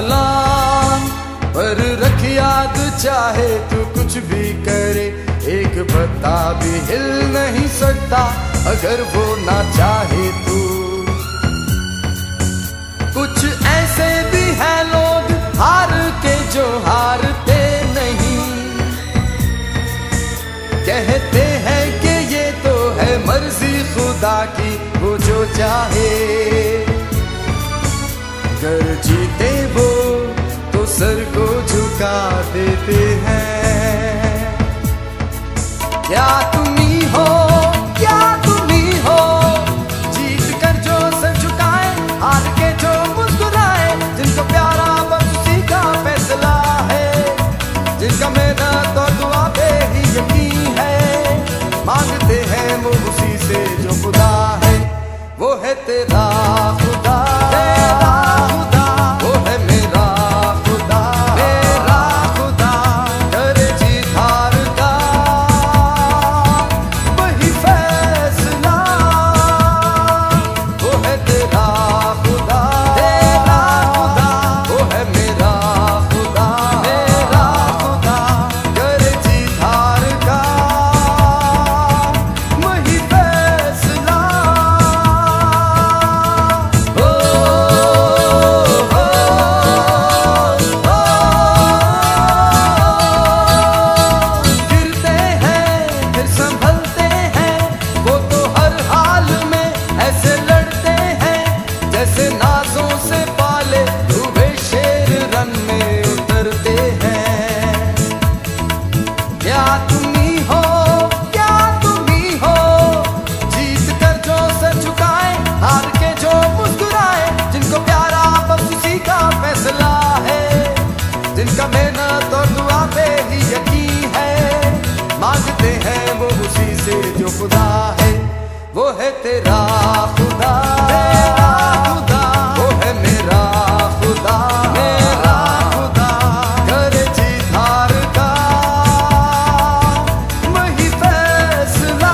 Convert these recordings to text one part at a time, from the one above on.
सलाम। पर रख याद चाहे तू कुछ भी करे, एक पत्ता भी हिल नहीं सकता अगर वो ना चाहे तू। कुछ ऐसे भी हैं लोग हार के जो हारते नहीं, कहते हैं कि ये तो है मर्जी खुदा की, वो जो चाहे। कर जीते वो तो सर को झुका देते हैं। क्या तुम ही हो, क्या तुम ही हो, जीत कर जो सर झुकाए, हार के जो मुस्कुराए, जिनको प्यारा बस उसी का फैसला है, जिनका मेहनत और दुआ पे ही यकीन है, मांगते हैं वो उसी से जो खुदा है। वो है तेरा खुदा, तेरा खुदा, वो है मेरा खुदा, मेरा खुदा। करे जीत हार का वही फैसला, वो है तेरा खुदा, तेरा खुदा, वो है मेरा खुदा, मेरा खुदा। करे जीत हार का वही फैसला। गिरते हैं फिर संभलते हैं, वो तो हर हाल में ऐसे लड़ते हैं, जैसे नाजों से पाले हुए शेर रन में उतरते हैं। क्या तुम ही हो, क्या तुम ही हो, जीत कर जो सर झुकाए, हार के जो मुस्कुराए, जिनको प्यारा बस उसी का फैसला है, जिनका मेहनत और दुआ पे ही यकीन है, मांगते हैं वो उसी से जो खुदा है। वो है तेरा खुदा, तेरा खुदा, वो है मेरा खुदा, मेरा खुदा। करे जीत हार का वही फैसला।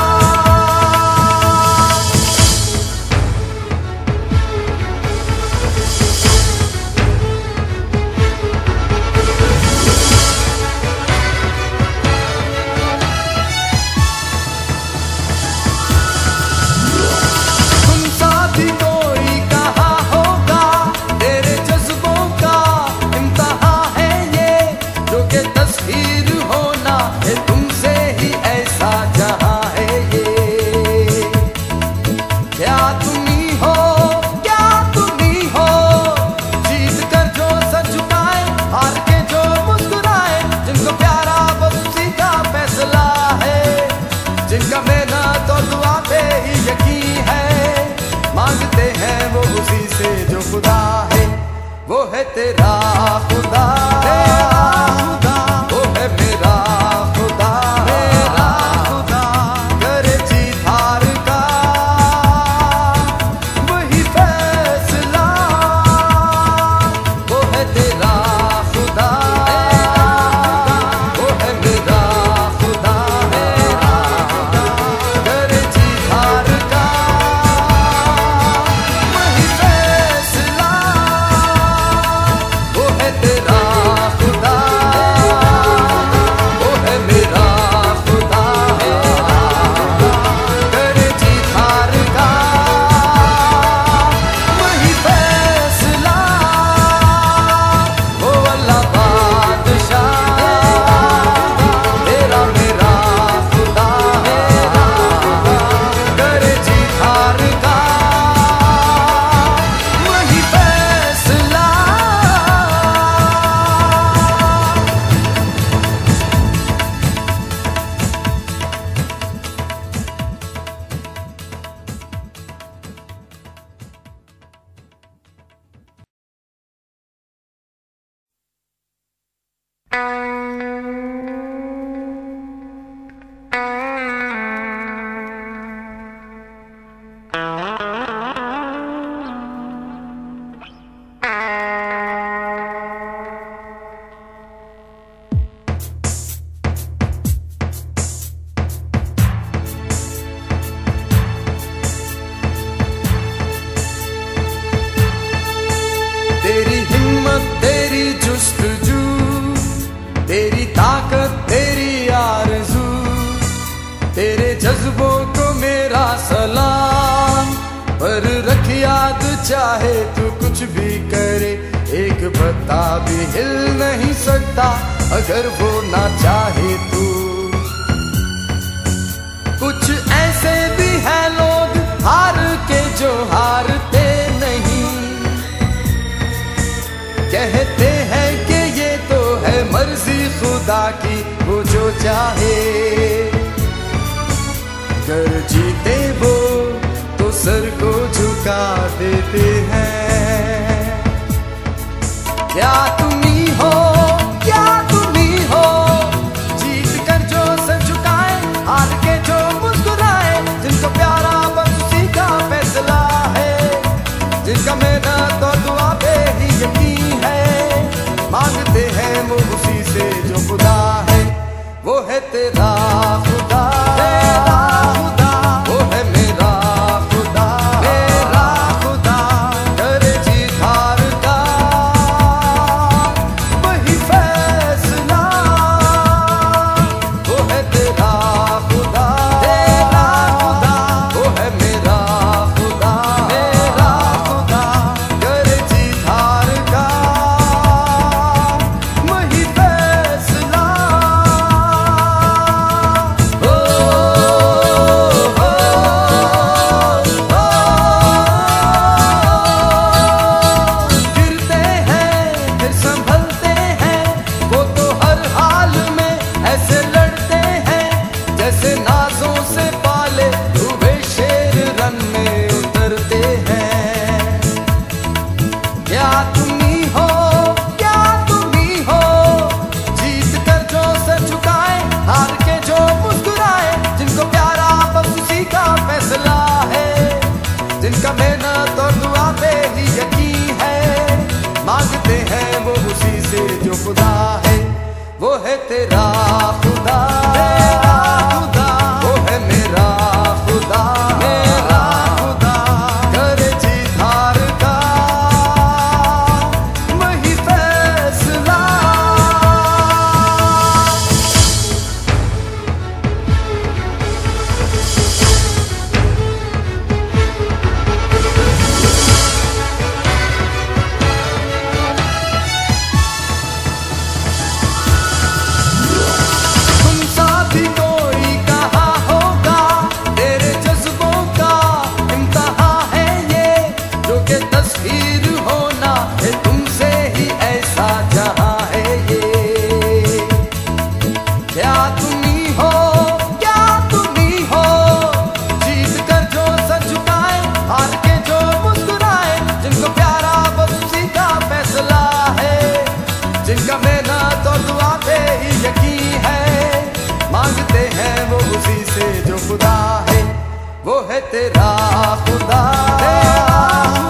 तुम साथी कोई कहाँ होगा, तेरे जज्बों का इम्तहां है ये, जो कि तस्वीर होना है तुमसे ही ऐसा जहां है ये। क्या तुम ही हो, क्या तुम ही हो, जीत कर जो सर झुकाए, हार के जो मुस्कुराए, जिनको प्यारा बस उसी का फैसला है, जिनका मेहनत और दुआ पे ही यकीन है, मांगते हैं वो उसी से जो खुदा है। वो है तेरा खुदा, तेरा खुदा, वो है मेरा खुदा, मेरा खुदा। करे जीत हार का वही फैसला, वो है तेरा खुदा, तेरा खुदा, वो है मेरा खुदा, मेरा खुदा। करे जीत हार का वही फैसला, वो है तेरा जज्बों को मेरा सलाम, पर रख याद चाहे तू कुछ भी करे, एक पत्ता भी हिल नहीं सकता अगर वो ना चाहे तू। कुछ ऐसे भी हैं लोग हार के जो हारते नहीं, कहते हैं कि ये तो है मर्जी खुदा की, वो जो चाहे। कर जीते वो तो सर को झुका देते हैं। क्या तुम ही हो, क्या तुम ही हो, जीत कर जो सर झुकाए, हार के जो मुस्कुराए, जिनको प्यारा बस उसी का फैसला है, जिनका मेहनत और दुआ पे ही यकीन है, मांगते हैं वो उसी से जो खुदा है। वो है तेरा खुदा, तेरा खुदा, वो है मेरा खुदा, मेरा खुदा। करे जीत हार का वही फैसला, वो है तेरा खुदा, तेरा खुदा, वो है मेरा खुदा, मेरा खुदा। करे जीत हार का वही फैसला। जैसे नाजों से पाले हुए शेर रन में उतरते हैं। क्या तुम ही हो, क्या तुम ही हो, जीत कर जो सर झुकाए, हार के जो मुस्कुराए, जिनको प्यारा बस उसी का फैसला है, जिनका मेहनत और दुआ पे ही यकीन है, मांगते हैं वो उसी से जो खुदा है। वो है तेरा खुदा, तेरा खुदा, वो है मेरा खुदा, मेरा खुदा। करे जीत हार का वही फैसला। तस्वीर होना है तुमसे ही ऐसा जहां है ये। क्या तुम ही हो, क्या तुम ही हो, जीत कर जो सर झुकाए, हार के जो मुस्कुराए, जिनको प्यारा बस उसी का फैसला है, जिनका मेहनत और दुआ पे ही यकीन है, मांगते हैं वो उसी से जो खुदा है। वो है तेरा खुदा, तेरा